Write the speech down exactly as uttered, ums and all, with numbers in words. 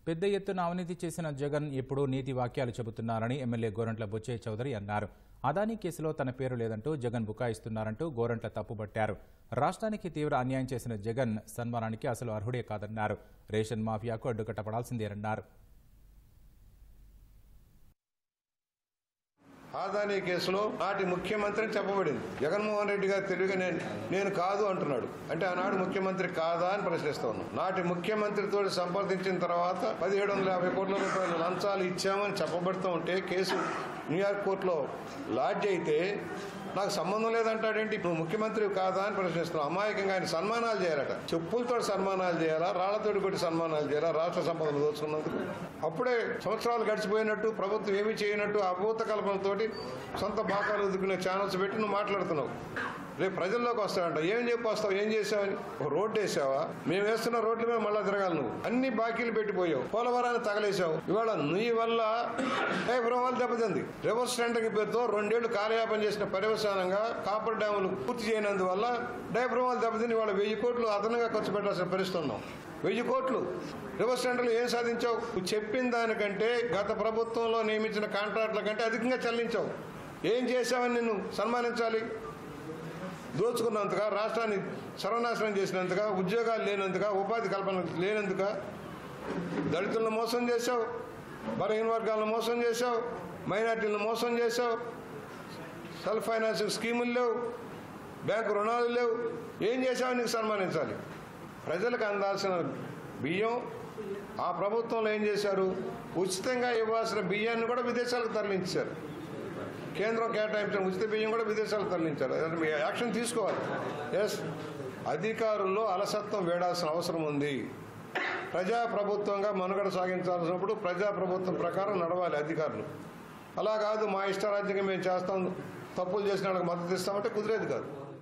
పెద్ద ఎత్తున అవినీతి చేసిన జగన్ ఎప్పుడూ నీతి వాక్యాలు చెబుతున్నారని ఎమ్మెల్యే గోరంట్ల బుచ్చయ్య చౌదరి అన్నారు. అదానీ కేసులో తన పేరు లేదంటూ జగన్ బుకాయిస్తున్నారంటూ గోరంట్ల తప్పుబట్టారు. రాష్ట్రానికి తీవ్ర అన్యాయం చేసిన జగన్ సన్మానానికి అసలు అర్హుడే కాదన్నారు. రేషన్ మాఫియాకు అడ్డుకట్టపడాల్సిందేనన్నారు. అదానీ కేసులో నాటి ముఖ్యమంత్రి చెప్పబడింది. జగన్మోహన్ రెడ్డి గారు తెలివిగా నేను నేను కాదు అంటున్నాడు. అంటే ఆనాడు ముఖ్యమంత్రి కాదా అని ప్రశ్నిస్తా ఉన్నాం. నాటి ముఖ్యమంత్రితో సంప్రదించిన తర్వాత పదిహేడు వందల యాభై కోట్ల రూపాయలు లంచాలు ఇచ్చామని చెప్పబడుతూ ఉంటే కేసు న్యూయార్క్ కోర్టులో లాడ్జ్ అయితే నాకు సంబంధం లేదంటాడేంటి? నువ్వు ముఖ్యమంత్రి కాదా అని ప్రశ్నిస్తున్నావు. అమాయకంగా ఆయన సన్మానాలు చేయాలట. చెప్పులతో సన్మానాలు చేయాలా, రాళ్లతోటి కొట్టి సన్మానాలు చేయాలా రాష్ట్ర సంపదను దోచుకున్నందుకు? అప్పుడే సంవత్సరాలు గడిచిపోయినట్టు ప్రభుత్వం ఏమీ చేయనట్టు అభూత కల్పనతోటి సొంత బాకాలు ఎదుర్కొనే ఛానల్స్ పెట్టి నువ్వు మాట్లాడుతున్నావు. రేపు ప్రజల్లోకి వస్తావంట. ఏం చెప్పి వస్తావు? ఏం చేసావని? ఒక రోడ్డు వేసావా? మేము వేస్తున్న రోడ్ల మీద మళ్ళా తిరగాలి. నువ్వు అన్ని బాకీలు పెట్టిపోయావు. పోలవరాన్ని తగలేసావు. ఇవాళ నీ వల్ల డైఫ్రామాలు దెబ్బతింది. రివర్స్ టెండరింగ్ పేరుతో రెండేళ్లు కాలయాపన చేసిన పర్యవసానంగా కాపర్ డ్యాములు పూర్తి చేయనందువల్ల డైఫ్రామాలు దెబ్బతిని ఇవాళ వెయ్యి కోట్లు అదనంగా ఖర్చు పెట్టాల్సిన పరిస్థితి ఉన్నాం. వెయ్యి కోట్లు రివర్స్ టెండర్లు ఏం సాధించావు? నువ్వు చెప్పిన దానికంటే గత ప్రభుత్వంలో నియమించిన కాంట్రాక్టుల కంటే అధికంగా చెల్లించావు. ఏం చేశావని నిన్ను సన్మానించాలి? దోచుకున్నంతగా, రాష్ట్రాన్ని సర్వనాశనం చేసినంతగా, ఉద్యోగాలు లేనందుగా, ఉపాధి కల్పన లేనందుగా దళితులను మోసం చేశావు, బలహీన వర్గాలను మోసం చేశావు, మైనార్టీలను మోసం చేశావు, సెల్ఫ్ ఫైనాన్సింగ్ స్కీములు లేవు, బ్యాంకు రుణాలు లేవు. ఏం చేశావు? నీకు సన్మానించాలి. ప్రజలకు అందాల్సిన బియ్యం ఆ ప్రభుత్వంలో ఏం చేశారు? ఉచితంగా ఇవ్వాల్సిన బియ్యాన్ని కూడా విదేశాలకు తరలించారు. కేంద్రం కేటాయించిన ఉచిత బియ్యం కూడా విదేశాలకు తరలించారు. మీ యాక్షన్ తీసుకోవాలి. ఎస్, అధికారుల్లో అలసత్వం వేడాల్సిన అవసరం ఉంది. ప్రజాప్రభుత్వంగా మనుగడ సాగించాల్సినప్పుడు ప్రజాప్రభుత్వం ప్రకారం నడవాలి అధికారులు. అలా కాదు మా ఇష్టరాజ్యంగా మేము చేస్తాం, తప్పులు చేసిన వాళ్ళకి మద్దతు ఇస్తామంటే కుదిరేది కాదు.